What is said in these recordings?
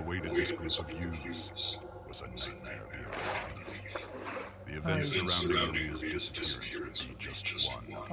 awaited this group of youths was a nightmare beyond belief. The events surrounding Maria's disappearance would be just one.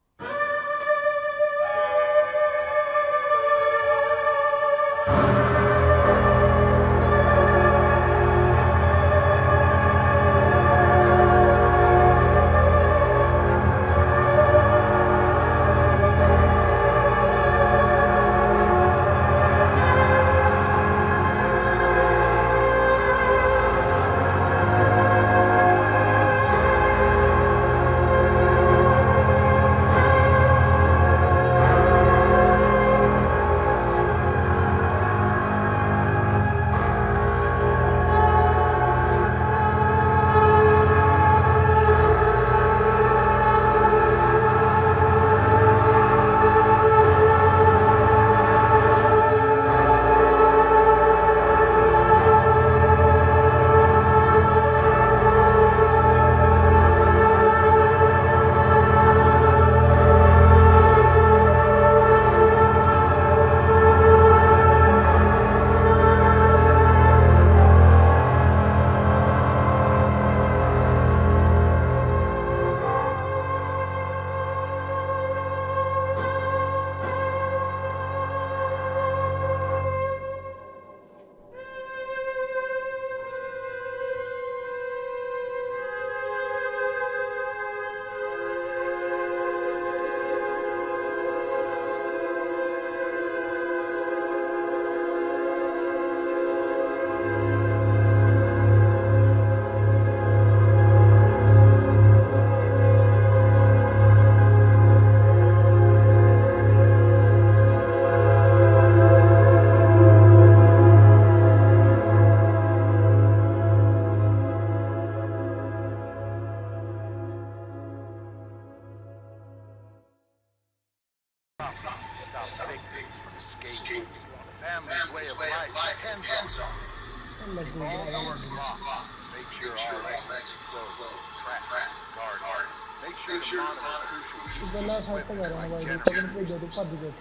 Stop victims from escaping. The family's way of life depends on it. Keep all doors locked. Make sure all exits are closed. Track, guard. Make sure to monitor crucial systems like generators, fuse boxes,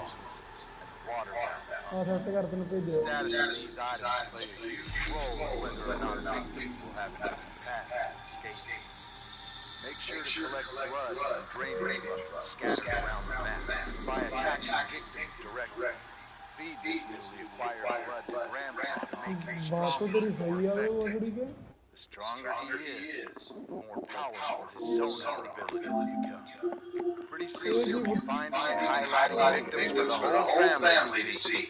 and water valves. Status of these items play a huge role in whether or not victims will have enough path to escape. Make sure to collect blood from drainage buckets scattered around the map by attacking victims directly. Feed this newly acquired blood to Grandpa to make him stronger, more effective. The stronger he is, the more powerful his sonar ability will become. Pretty soon you'll be finding and highlighting victims for the whole family to see.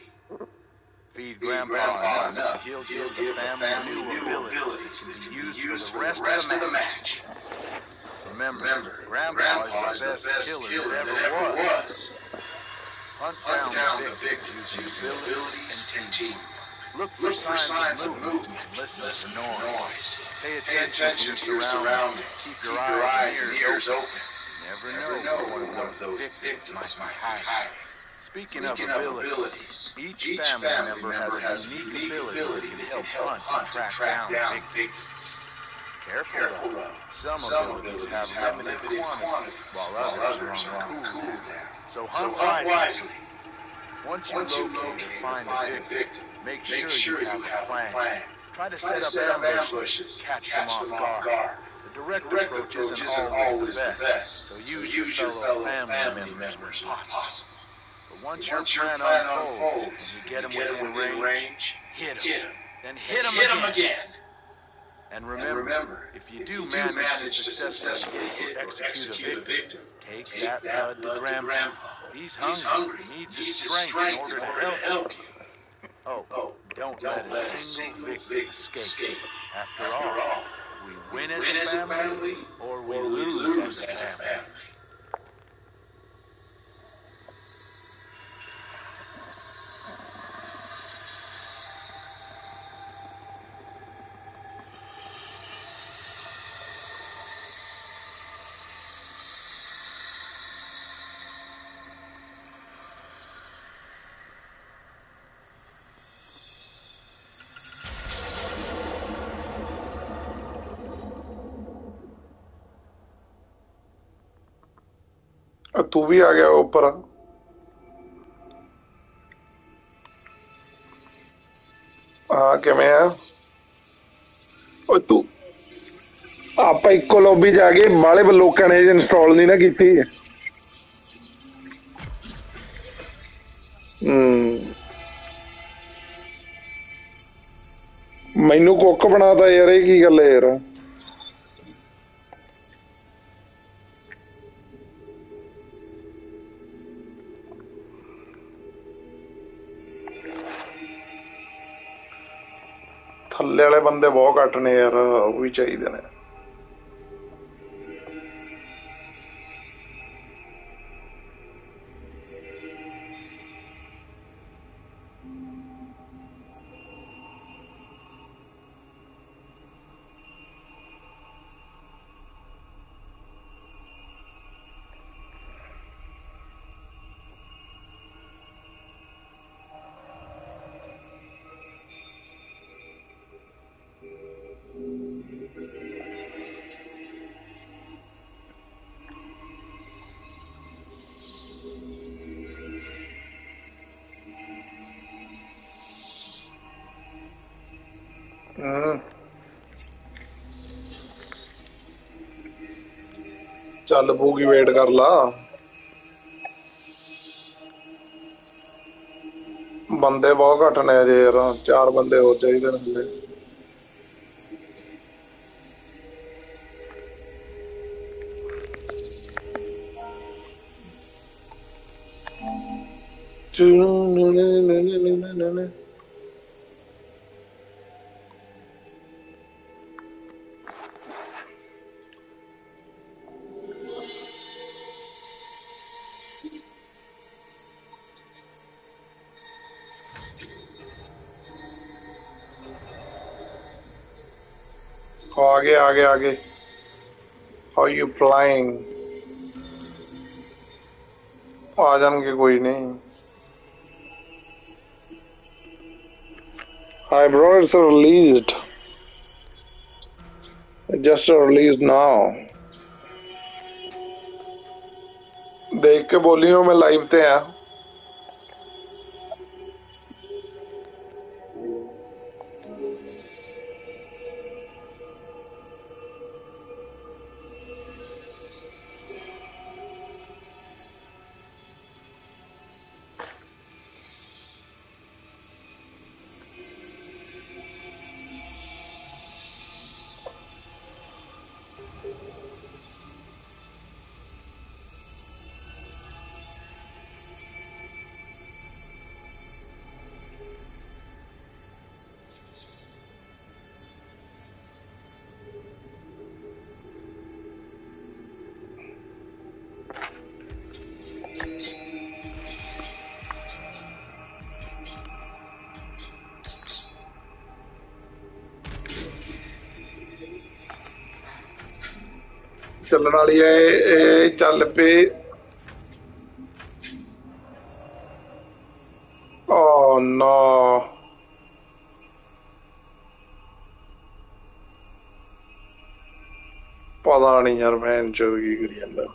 Feed Grandpa enough, he'll give the family new abilities that can be used for the rest of the match. Remember, Grandpa is the best killer that ever was. Hunt down the victims using abilities and teamwork. Look for signs of movement and listen to noise. Pay attention to your surroundings. Keep your eyes and ears open. You never know when one of those victims might hide. Speaking of abilities, each family member has a unique ability that can help hunt and track down victims. Careful though, some abilities have limited quantities, while others are on the cool down. So hunt wisely. Once you locate or find a victim, make sure you have a plan. Try to set up ambushes, catch them off guard. The direct approach isn't always the best, so use your fellow family members where possible. But once your plan unfolds, and you get them within range, hit them. Then hit them again. And remember, if you do manage to successfully execute a victim, take that blood to Grandpa. He's hungry. He needs his strength in order to help you. Oh, don't let a single victim escape. After all, we win as a family, or we lose as a family. तू भी आ गया ऊपर ਹਾਂ ਕਿਵੇਂ ਆ ਓਏ ਤੂੰ ਆਪਾਂ ਇੱਕੋ ਲੌਬੀ ਜਾ ਕੇ ਬਾਹਲੇ ਲੋਕਾਂ ਨੇ ਇੰਸਟਾਲ ਨਹੀਂ ਨਾ ਕੀਤੀ ਮੈਨੂੰ ਕੁੱਕ ਬਣਾਤਾ ਯਾਰ ਇਹ ਕੀ ਗੱਲ ਹੈ ਯਾਰ ਥੱਲੇ ਵਾਲੇ ਬੰਦੇ ਬਹੁਤ ਘੱਟ ਨੇ ਯਾਰ ਉਹ ਵੀ ਚਾਹੀਦੇ ਨੇ ਚੱਲ ਪਊਗੀ ਵੇਟ ਕਰ ਲਾ ਬੰਦੇ ਬਹੁਤ ਘੱਟ ਨੇ ਅਜੇ ਯਾਰ 4 ਬੰਦੇ ਹੋਰ ਚਾਹੀਦੇ ਨੇ आगे how you flying आ जाएंगे कोई नहीं hi bro it's released it just released now देख के बोली हूँ मैं लाइव ते हैं ਚੱਲਣ ਵਾਲੀ ਹੈ ਇਹ ਚੱਲ ਪਏ ਓ ਨੋ ਪਤਾ ਨਹੀਂ ਯਾਰ ਮੈਂ ਚੋਦ ਕੀ ਕਰੀ ਜਾਂਦਾ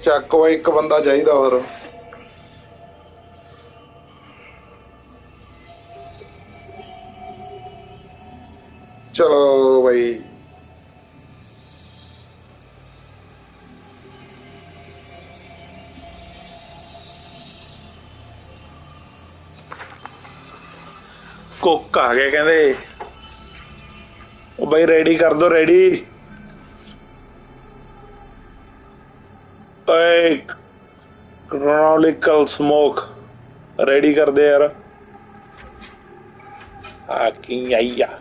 ਚੱਕ ਵਾ ਇੱਕ ਬੰਦਾ ਚਾਹੀਦਾ ਹੋਰ। ਚਲੋ ਬਈ ਕੁੱਕ ਆ ਗਏ ਕਹਿੰਦੇ ਉਹ ਬਈ ਰੈਡੀ ਕਰ ਦੋ ਰੈਡੀ। ਓਏ ਕ੍ਰੋਨੋਲਿਕਲ ਸਮੋਕ ਰੈਡੀ ਕਰਦੇ ਯਾਰ। ਆ ਕੀ ਆਈ ਆ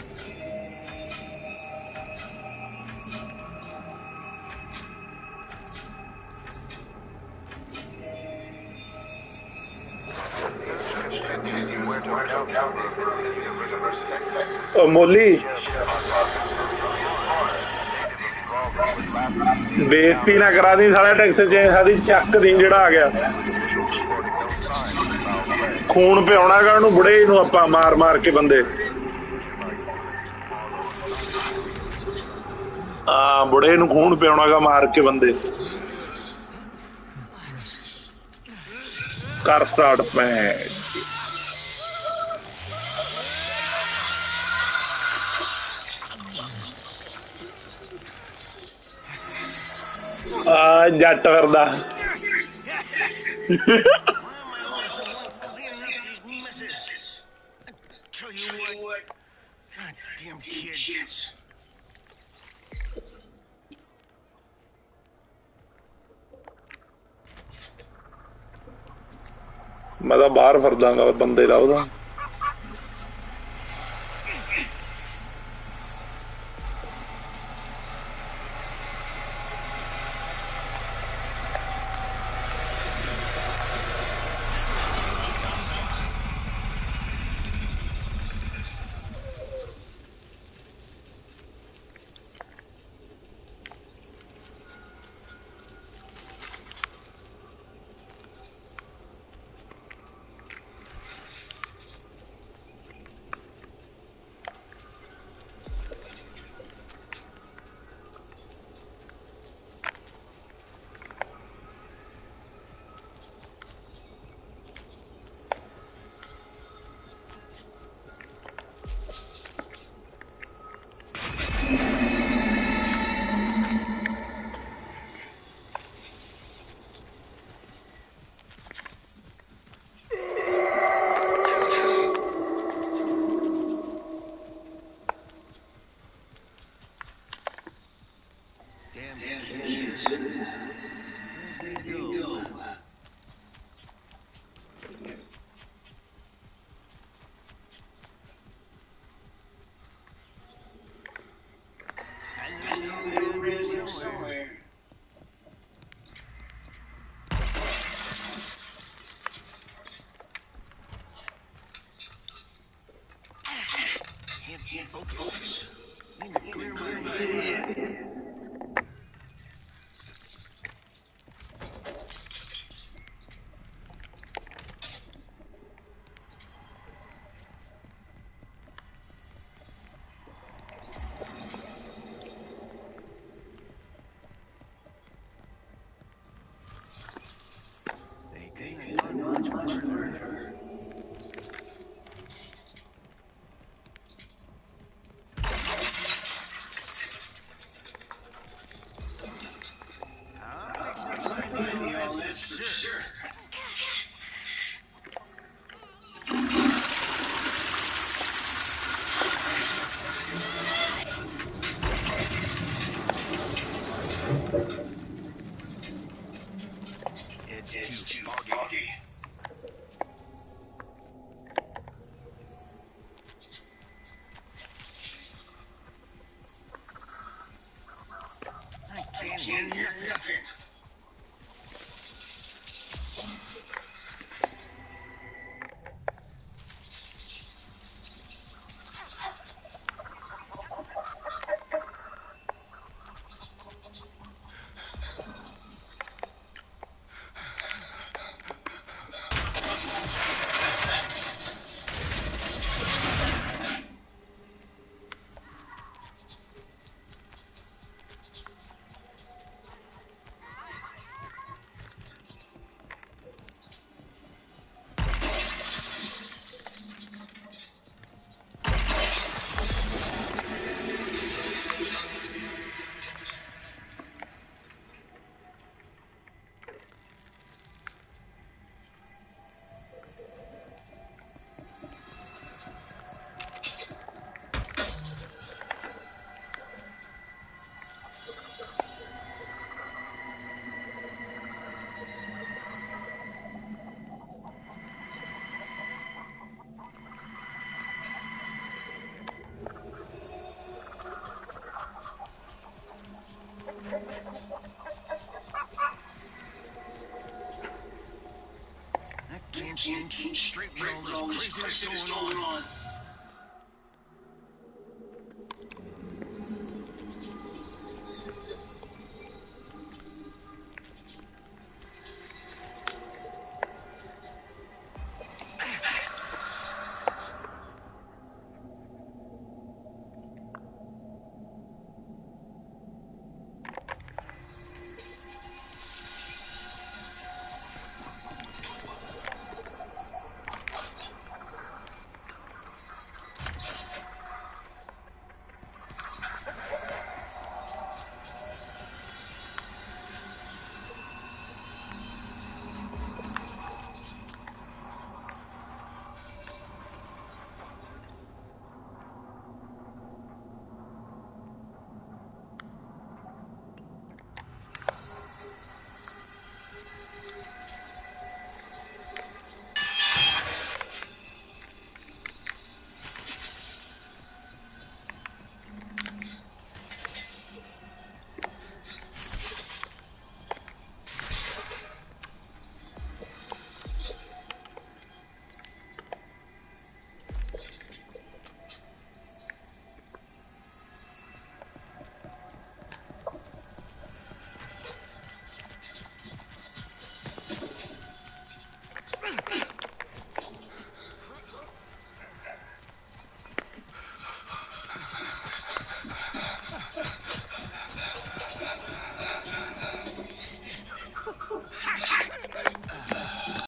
ਮੋਲੀ ਬੇਇੱਜ਼ਤੀ ਨਾ ਕਰਾ ਦੀ ਸਾਲਾ ਟੈਕਸ ਚ ਸਾਡੀ ਚੱਕ ਦੀ ਜਿਹੜਾ ਆ ਗਿਆ ਖੂਨ ਪਿਆਉਣਾ ਗਾ ਉਹਨੂੰ ਬੁੜੇ ਨੂੰ ਆਪਾਂ ਮਾਰ ਮਾਰ ਕੇ ਬੰਦੇ ਬੁੜੇ ਨੂੰ ਖੂਨ ਪਿਆਉਣਾ ਗਾ ਮਾਰ ਕੇ ਬੰਦੇ। ਕਰ ਸਟਾਰਟ ਮੈਚ। ਜੱਟ ਫਿਰਦਾ ਮੈਂ ਤਾਂ ਬਾਹਰ ਫਿਰਦਾਗਾ ਬੰਦੇ ਲੱਭਦਾ। can't keep straight with all this craziness going on.